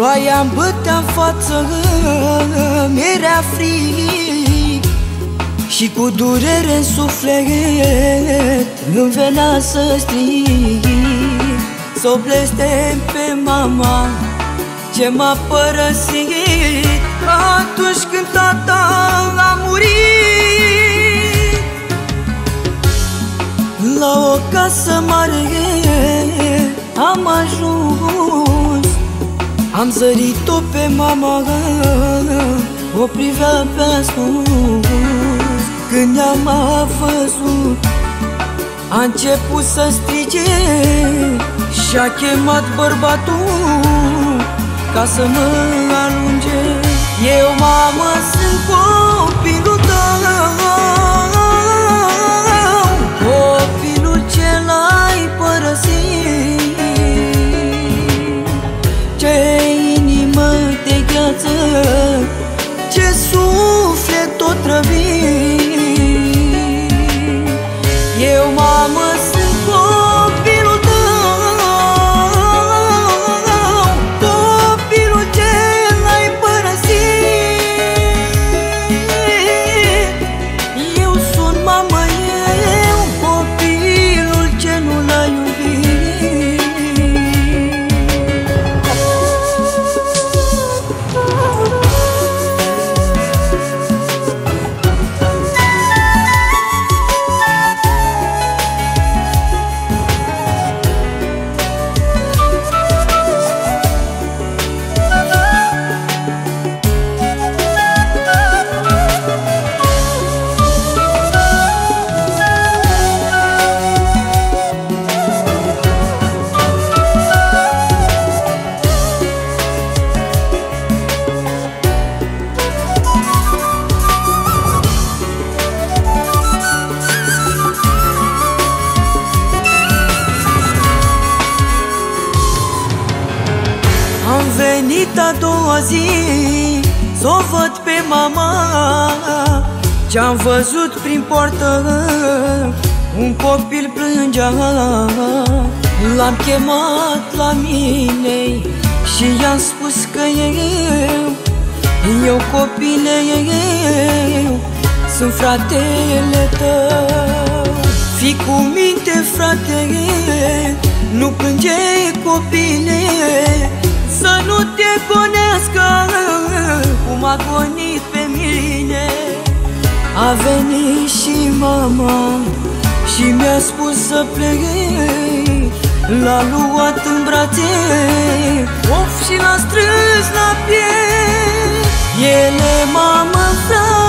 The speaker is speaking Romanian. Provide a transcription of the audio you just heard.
Ploaia-mi bătea în față, mi-era frig și cu durere în suflet îmi venea să strig, s-o blestem pe mama ce m-a părăsit atunci când tata a murit. La o casă mare am ajuns, am zărit-o pe mama, o privea pe ascuns. Când ne-am văzut, a început să strige și-a chemat bărbatul ca să mă alunge. Eu, mamă, sunt copilul tău, copilul ce l-ai părăsit. Ce inimă de gheață, ce suflet otrăvit. Eu, mamă, sunt copilul tău, copilul ce l-ai părăsit. Eu sunt mamă, eu copilul ce nu l-ai iubit. Am venit a doua zi s-o văd pe mama, ce-am văzut prin poartă un copil plângea. L-am chemat la mine și i-am spus că eu copile, eu sunt fratele tău. Fii cu minte, frate, nu plânge copile, să nu te gonească cum a gonit pe mine. A venit și mama și mi-a spus să plec, l-a luat în brațe, of, și l-a strâns la piept. Ele, mamă, frate,